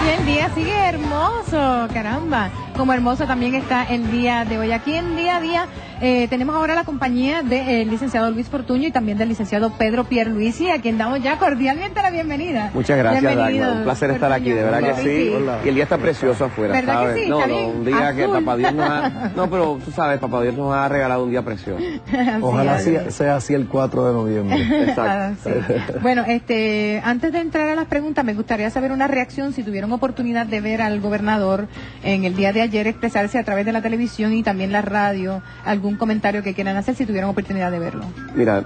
el día sigue hermoso, caramba. Como hermoso también está el día de hoy. Aquí en Día a Día tenemos ahora la compañía del licenciado Luis Fortuño y también del licenciado Pedro Pierluisi, a quien damos ya cordialmente la bienvenida. Muchas gracias, Dagmar. Un placer estar aquí, de verdad que sí. Hola. Y el día está precioso afuera, ¿Verdad ¿sabes? que sí? No, Está no, bien. un día Azul. que Papá Dios nos ha... No, pero tú sabes, Papá Dios nos ha regalado un día precioso. Ojalá sea así el 4 de noviembre. Exacto. Bueno, antes de entrar a las preguntas, me gustaría saber una reacción, si tuvieron oportunidad de ver al gobernador en el día de ayer expresarse a través de la televisión y también la radio, algún comentario que quieran hacer si tuvieron oportunidad de verlo. Mira,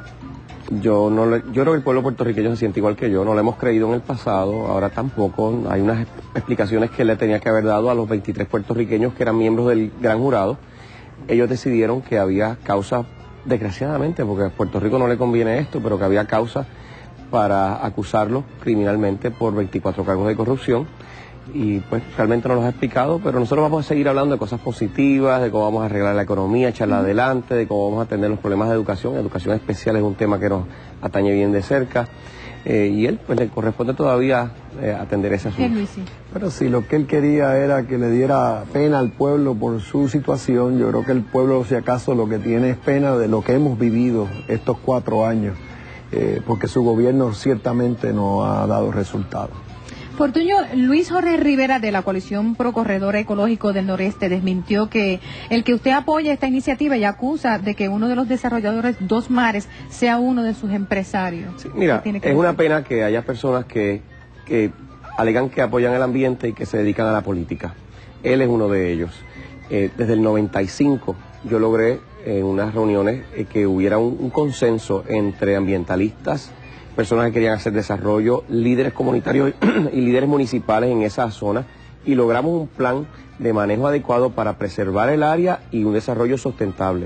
yo creo que el pueblo puertorriqueño se siente igual que yo, no le hemos creído en el pasado, ahora tampoco. Hay unas explicaciones que le tenía que haber dado a los 23 puertorriqueños que eran miembros del gran jurado. Ellos decidieron que había causa, desgraciadamente, porque a Puerto Rico no le conviene esto, pero que había causa para acusarlo criminalmente por 24 cargos de corrupción. Y pues realmente no nos ha explicado, pero nosotros vamos a seguir hablando de cosas positivas, de cómo vamos a arreglar la economía, echarla adelante, de cómo vamos a atender los problemas de educación. Educación especial es un tema que nos atañe bien de cerca. Y él pues le corresponde todavía atender ese asunto. Pero si lo que él quería era que le diera pena al pueblo por su situación, yo creo que el pueblo, si acaso, lo que tiene es pena de lo que hemos vivido estos 4 años, porque su gobierno ciertamente no ha dado resultados. Fortuño, Luis Jorge Rivera de la Coalición Pro Corredor Ecológico del Noreste desmintió que usted apoya esta iniciativa y acusa de que uno de los desarrolladores Dos Mares sea uno de sus empresarios. Sí, mira, es una pena que haya personas que alegan que apoyan el ambiente y que se dedican a la política. Él es uno de ellos. Desde el 95 yo logré en unas reuniones que hubiera un consenso entre ambientalistas, personas que querían hacer desarrollo, líderes comunitarios y líderes municipales en esa zona, y logramos un plan de manejo adecuado para preservar el área y un desarrollo sustentable.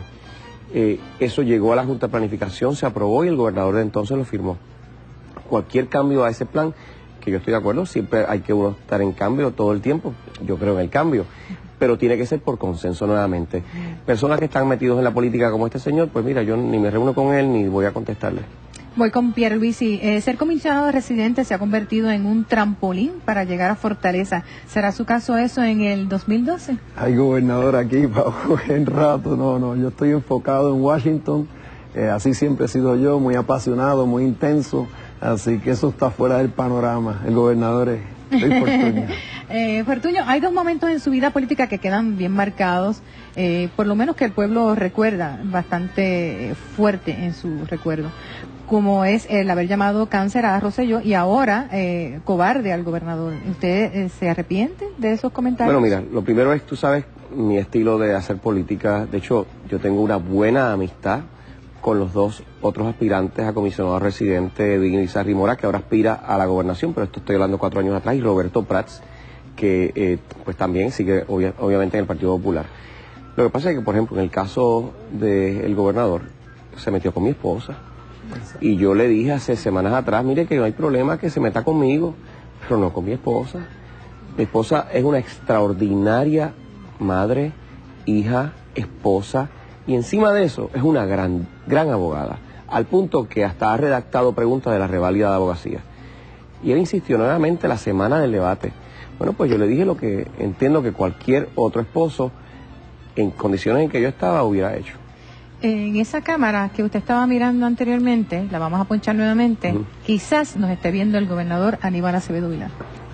Eso llegó a la Junta de Planificación, se aprobó y el gobernador de entonces lo firmó. Cualquier cambio a ese plan, que yo estoy de acuerdo, siempre hay que uno estar en cambio todo el tiempo, yo creo en el cambio, pero tiene que ser por consenso nuevamente. Personas que están metidos en la política como este señor, pues mira, yo ni me reúno con él ni voy a contestarle. Voy con Pierluisi. Ser comisionado de residente se ha convertido en un trampolín para llegar a Fortaleza. ¿Será su caso eso en el 2012? Hay gobernador aquí para un buen rato. No, yo estoy enfocado en Washington. Así siempre he sido yo, muy apasionado, muy intenso. Así que eso está fuera del panorama. El gobernador es Luis Fortuño. Fortuño, hay 2 momentos en su vida política que quedan bien marcados, por lo menos que el pueblo recuerda bastante fuerte en su recuerdo, como es el haber llamado cáncer a Rosselló y ahora cobarde al gobernador. ¿Usted se arrepiente de esos comentarios? Bueno, mira, lo primero es, tú sabes, mi estilo de hacer política. De hecho, yo tengo una buena amistad con los 2 otros aspirantes a comisionado residente, Edwin Irizarry Mora, que ahora aspira a la gobernación, pero esto estoy hablando 4 años atrás, y Roberto Prats, que pues también sigue obviamente en el Partido Popular. Lo que pasa es que, por ejemplo, en el caso del gobernador, se metió con mi esposa. Y yo le dije hace semanas atrás, mire que no hay problema que se meta conmigo, pero no con mi esposa. Mi esposa es una extraordinaria madre, hija, esposa, y encima de eso es una gran abogada, al punto que hasta ha redactado preguntas de la reválida de abogacía. Y él insistió nuevamente la semana del debate. Bueno, pues yo le dije lo que entiendo que cualquier otro esposo, en condiciones en que yo estaba, hubiera hecho. En esa cámara que usted estaba mirando anteriormente, la vamos a ponchar nuevamente, quizás nos esté viendo el gobernador Aníbal Acevedo Vilá.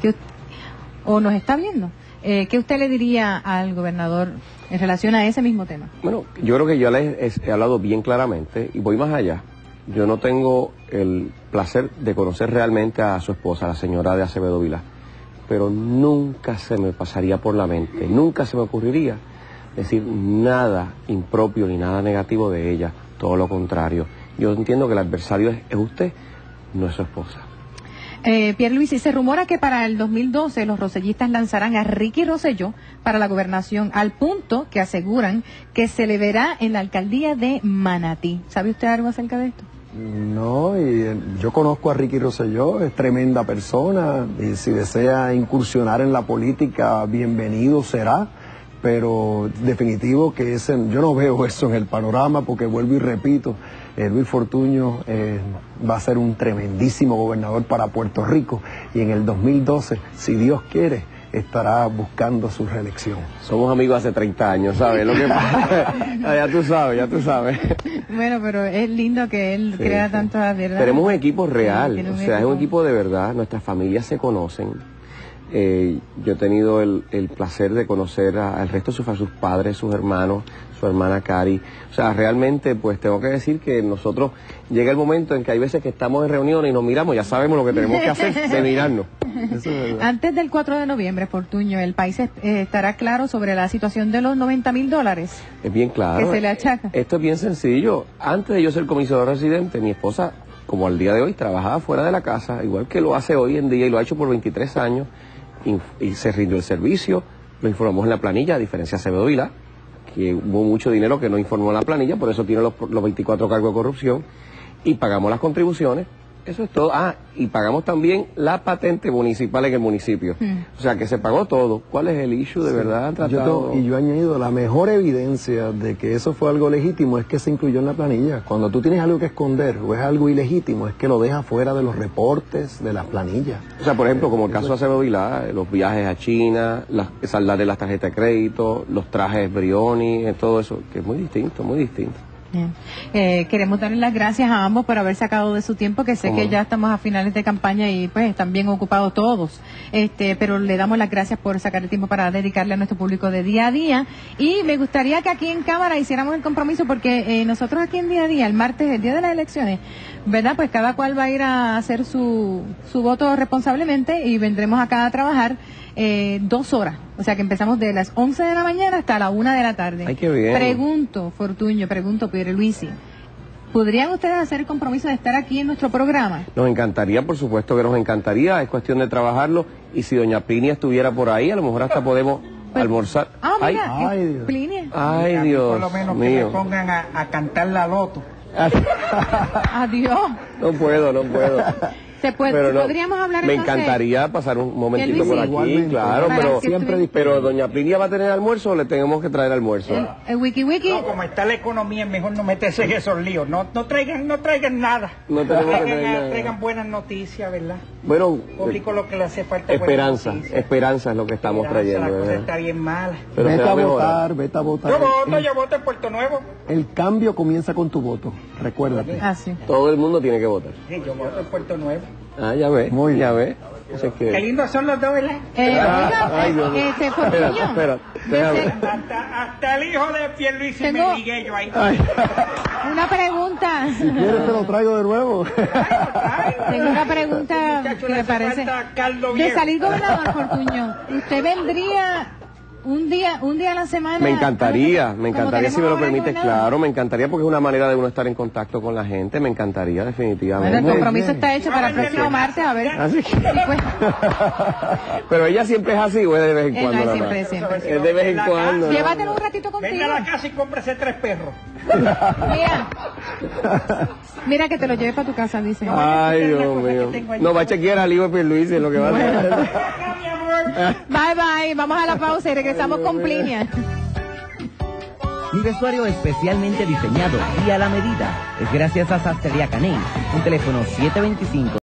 O nos está viendo. ¿Qué usted le diría al gobernador en relación a ese mismo tema? Bueno, yo creo que yo les he hablado bien claramente y voy más allá. Yo no tengo el placer de conocer realmente a su esposa, la señora de Acevedo Vilá, pero nunca se me pasaría por la mente, nunca se me ocurriría decir nada impropio ni nada negativo de ella, todo lo contrario. Yo entiendo que el adversario es usted, no es su esposa. Pierluisi, se rumora que para el 2012 los rosellistas lanzarán a Ricky Rosselló para la gobernación, al punto que aseguran que se le verá en la alcaldía de Manatí. ¿Sabe usted algo acerca de esto? No, yo conozco a Ricky Rosselló, es tremenda persona, y si desea incursionar en la política, bienvenido será. Pero definitivo que yo no veo eso en el panorama, porque vuelvo y repito, Luis Fortuño va a ser un tremendísimo gobernador para Puerto Rico, y en el 2012, si Dios quiere, estará buscando su reelección. Somos amigos hace 30 años, ¿sabes? Lo que pasa, ya tú sabes. Bueno, pero es lindo que él Sí, crea sí. tanta verdad. Tenemos un equipo real, tiene o un sea, es equipo. un equipo de verdad, nuestras familias se conocen. Yo he tenido el placer de conocer al resto de sus padres, sus hermanos, su hermana Cari. O sea, realmente, pues tengo que decir que nosotros llega el momento en que hay veces que estamos en reuniones y nos miramos, ya sabemos lo que tenemos que hacer de mirarnos. Eso es verdad. Antes del 4 de noviembre, Fortuño, el país estará claro sobre la situación de los $90,000 Es bien claro. que se le achaca. Esto es bien sencillo. Antes de yo ser comisionado residente, mi esposa, como al día de hoy, trabajaba fuera de la casa, igual que lo hace hoy en día y lo ha hecho por 23 años, y se rindió el servicio, lo informamos en la planilla, a diferencia de Acevedo Vilá, que hubo mucho dinero que no informó en la planilla, por eso tiene los 24 cargos de corrupción, y pagamos las contribuciones. Eso es todo. Y pagamos también la patente municipal en el municipio. O sea, que se pagó todo. ¿Cuál es el issue de verdad tratado? Yo añadido, la mejor evidencia de que eso fue algo legítimo es que se incluyó en la planilla. Cuando tú tienes algo que esconder o es algo ilegítimo, es que lo dejas fuera de los reportes, de las planillas. O sea, por ejemplo, como el caso de Acevedo Vilá, los viajes a China, saldarle las tarjetas de crédito, los trajes Brioni, todo eso, que es muy distinto, muy distinto. Bien. Queremos darle las gracias a ambos por haber sacado de su tiempo, que sé que ya estamos a finales de campaña y pues están bien ocupados todos, pero le damos las gracias por sacar el tiempo para dedicarle a nuestro público de día a día, y me gustaría que aquí en Cámara hiciéramos el compromiso, porque nosotros aquí en día a día, el martes, el día de las elecciones, ¿verdad? Pues cada cual va a ir a hacer su voto responsablemente y vendremos acá a trabajar 2 horas. O sea que empezamos de las 11 de la mañana hasta la 1 de la tarde. Ay, qué bien. Pregunto, Fortuño, Pierluisi, ¿podrían ustedes hacer el compromiso de estar aquí en nuestro programa? Nos encantaría, por supuesto que nos encantaría, es cuestión de trabajarlo, y si doña Plinia estuviera por ahí, a lo mejor hasta podemos almorzar. Mira, Ay, Dios. Plinia. Ay, Dios Por lo menos que mío. me pongan a cantar la loto. Adiós. No puedo. Pero no, podríamos hablar me entonces. encantaría pasar un momentito por aquí, Igualmente. claro, Para pero que estuviera- pero doña Plinia va a tener almuerzo o le tenemos que traer almuerzo. El wiki. No, como está la economía, es mejor no meterse en esos líos. No traigan nada. No tenemos que traer nada. Traigan buenas noticias, ¿verdad? Bueno, Al público lo que le hace falta es buenas esperanza noticias. esperanza es lo que estamos Esperanza, trayendo, La cosa ¿verdad? está bien mala. Pero se Vete va a mejorar. votar. Yo voto en Puerto Nuevo. El cambio comienza con tu voto, recuérdate. Así. Todo el mundo tiene que votar. Sí, yo voto en Puerto Nuevo. Ya ves, Muy bien. ya ves. Así es que- Qué lindos son los dos, ¿verdad? Ay, Dios mío. Fortuño. Espera, déjame. Hasta el hijo de Pierluisi Tengo- me ligué yo ahí. Una pregunta. Si quieres te lo traigo de nuevo. Tengo una pregunta Muchacho, que le me hace parece. falta caldo De viejo. salir gobernador, Fortuño, ¿usted vendría un día a la semana? Me encantaría como si me lo tenemos ahora el permite, gobernador? claro, me encantaría porque es una manera de uno estar en contacto con la gente, me encantaría Bueno, definitivamente. el compromiso bien. está hecho para el próximo martes, a ver. Así que- Sí, pues. Pero ella siempre es así o es de vez en cuando. No, nada siempre, más? siempre. Es de vez en cuando. ¿no? Llévatelo un ratito contigo. Venga a la casa y cómprese 3 perros. Mira que te lo lleve para tu casa, dice. Ay, Dios mío. No, va a chequear al hijo de Pierluisi en lo que va a hacer. Acá, mi amor. Bye, bye. Vamos a la pausa y regresamos con Plinia. Mi vestuario especialmente diseñado y a la medida es gracias a Sastrería Caney. Un teléfono 725